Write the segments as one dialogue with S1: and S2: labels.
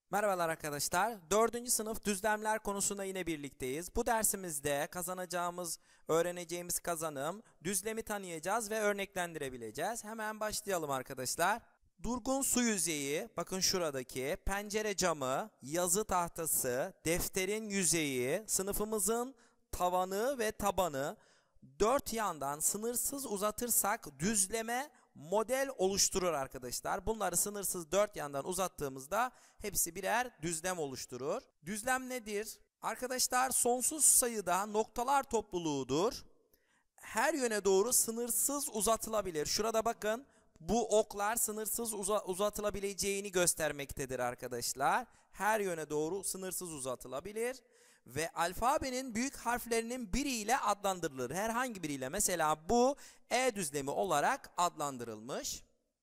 S1: Merhabalar arkadaşlar. 4. sınıf düzlemler konusunda yine birlikteyiz. Bu dersimizde öğreneceğimiz kazanım, düzlemi tanıyacağız ve örneklendirebileceğiz. Hemen başlayalım arkadaşlar. Durgun su yüzeyi, bakın şuradaki, pencere camı, yazı tahtası, defterin yüzeyi, sınıfımızın tavanı ve tabanı dört yandan sınırsız uzatırsak düzleme model oluşturur arkadaşlar. Bunları sınırsız dört yandan uzattığımızda hepsi birer düzlem oluşturur. Düzlem nedir? Arkadaşlar sonsuz sayıda noktalar topluluğudur. Her yöne doğru sınırsız uzatılabilir. Şurada bakın, bu oklar sınırsız uzatılabileceğini göstermektedir arkadaşlar. Her yöne doğru sınırsız uzatılabilir. Ve alfabenin büyük harflerinin biriyle adlandırılır. Herhangi biriyle, mesela bu E düzlemi olarak adlandırılmış.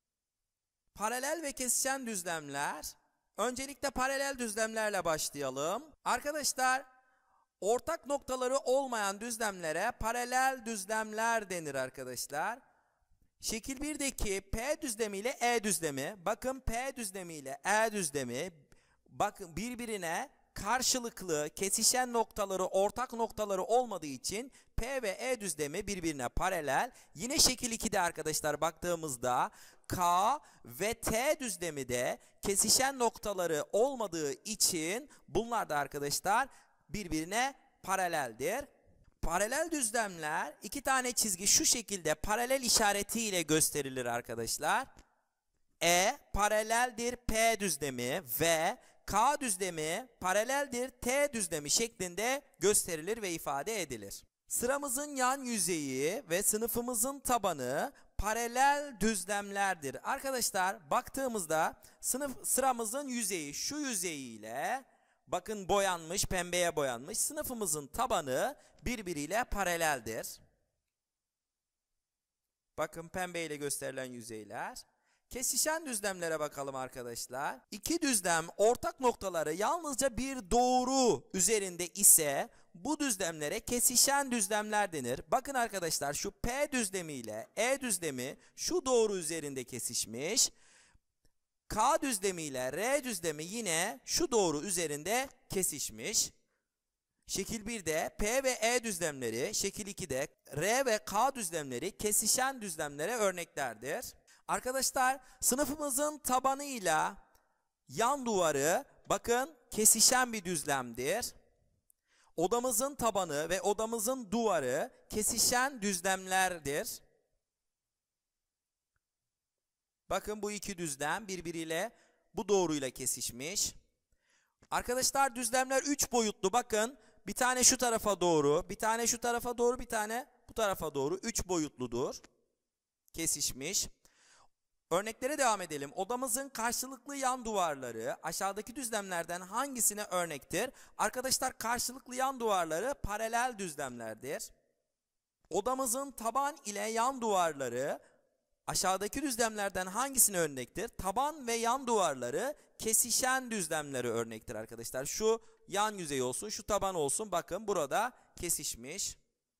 S1: Paralel ve kesişen düzlemler. Öncelikle paralel düzlemlerle başlayalım. Arkadaşlar, ortak noktaları olmayan düzlemlere paralel düzlemler denir arkadaşlar. Şekil 1'deki P düzlemi ile E düzlemi, bakın P düzlemi ile E düzlemi, bakın birbirine karşılıklı, kesişen noktaları, ortak noktaları olmadığı için P ve E düzlemi birbirine paralel. Yine şekil 2'de arkadaşlar baktığımızda K ve T düzlemi de kesişen noktaları olmadığı için bunlar da arkadaşlar birbirine paraleldir. Paralel düzlemler iki tane çizgi şu şekilde paralel işaretiyle gösterilir arkadaşlar. E paraleldir P düzlemi ve K düzlemi paraleldir T düzlemi şeklinde gösterilir ve ifade edilir. Sıramızın yan yüzeyi ve sınıfımızın tabanı paralel düzlemlerdir. Arkadaşlar baktığımızda sıramızın yüzeyi şu yüzeyiyle, bakın boyanmış, pembeye boyanmış, sınıfımızın tabanı birbiriyle paraleldir. Bakın pembeyle gösterilen yüzeyler. Kesişen düzlemlere bakalım arkadaşlar. İki düzlem ortak noktaları yalnızca bir doğru üzerinde ise bu düzlemlere kesişen düzlemler denir. Bakın arkadaşlar, şu P düzlemi ile E düzlemi şu doğru üzerinde kesişmiş. K düzlemi ile R düzlemi yine şu doğru üzerinde kesişmiş. Şekil 1'de P ve E düzlemleri, şekil 2'de R ve K düzlemleri kesişen düzlemlere örneklerdir. Arkadaşlar sınıfımızın tabanıyla yan duvarı bakın kesişen bir düzlemdir. Odamızın tabanı ve odamızın duvarı kesişen düzlemlerdir. Bakın bu iki düzlem birbiriyle bu doğruyla kesişmiş. Arkadaşlar düzlemler 3 boyutlu, bakın bir tane şu tarafa doğru, bir tane şu tarafa doğru, bir tane bu tarafa doğru 3 boyutludur. Kesişmiş. Örneklere devam edelim. Odamızın karşılıklı yan duvarları aşağıdaki düzlemlerden hangisine örnektir? Arkadaşlar karşılıklı yan duvarları paralel düzlemlerdir. Odamızın taban ile yan duvarları aşağıdaki düzlemlerden hangisine örnektir? Taban ve yan duvarları kesişen düzlemlere örnektir arkadaşlar. Şu yan yüzey olsun, şu taban olsun. Bakın burada kesişmiş.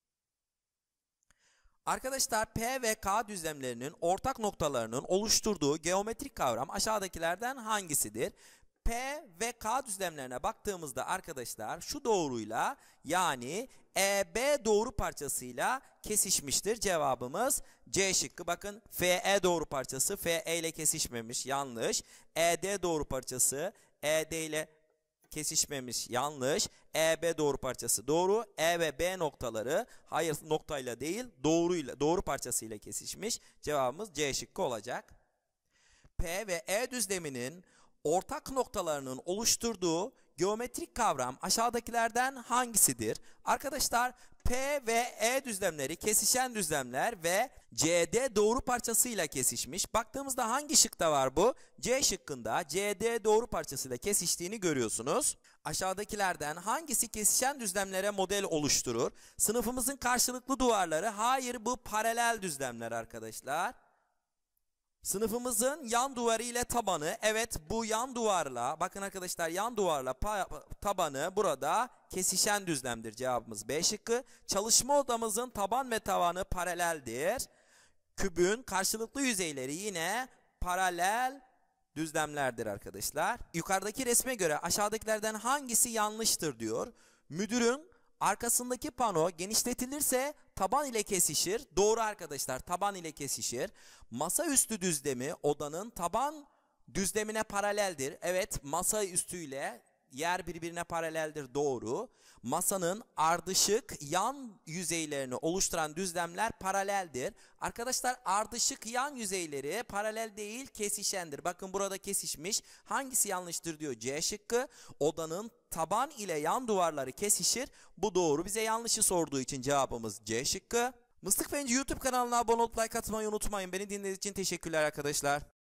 S1: Arkadaşlar P ve K düzlemlerinin ortak noktalarının oluşturduğu geometrik kavram aşağıdakilerden hangisidir? P ve K düzlemlerine baktığımızda arkadaşlar şu doğruyla, yani EB doğru parçasıyla kesişmiştir. Cevabımız C şıkkı. Bakın FE doğru parçası FE ile kesişmemiş, yanlış. ED doğru parçası ED ile kesişmemiş, yanlış. EB doğru parçası doğru. E ve B noktaları hayır noktayla değil doğru parçasıyla kesişmiş. Cevabımız C şıkkı olacak. P ve E düzleminin ortak noktalarının oluşturduğu geometrik kavram aşağıdakilerden hangisidir? Arkadaşlar P ve E düzlemleri kesişen düzlemler ve CD doğru parçasıyla kesişmiş. Baktığımızda hangi şıkta var bu? C şıkkında CD doğru parçasıyla kesiştiğini görüyorsunuz. Aşağıdakilerden hangisi kesişen düzlemlere model oluşturur? Sınıfımızın karşılıklı duvarları, hayır bu paralel düzlemler arkadaşlar. Sınıfımızın yan duvarı ile tabanı, evet bu yan duvarla, bakın arkadaşlar yan duvarla tabanı burada kesişen düzlemdir. Cevabımız B şıkkı. Çalışma odamızın taban ve tavanı paraleldir. Kübün karşılıklı yüzeyleri yine paralel düzlemlerdir arkadaşlar. Yukarıdaki resme göre aşağıdakilerden hangisi yanlıştır diyor. Müdürün arkasındaki pano genişletilirse taban ile kesişir. Doğru arkadaşlar, taban ile kesişir. Masaüstü düzlemi odanın taban düzlemine paraleldir. Evet, masa üstüyle yer birbirine paraleldir. Doğru. Masanın ardışık yan yüzeylerini oluşturan düzlemler paraleldir. Arkadaşlar, ardışık yan yüzeyleri paralel değil, kesişendir. Bakın burada kesişmiş. Hangisi yanlıştır diyor. C şıkkı. Odanın taban ile yan duvarları kesişir. Bu doğru. Bize yanlışı sorduğu için cevabımız C şıkkı. Mıstık Fenci YouTube kanalına abone olup like atmayı unutmayın. Beni dinlediğiniz için teşekkürler arkadaşlar.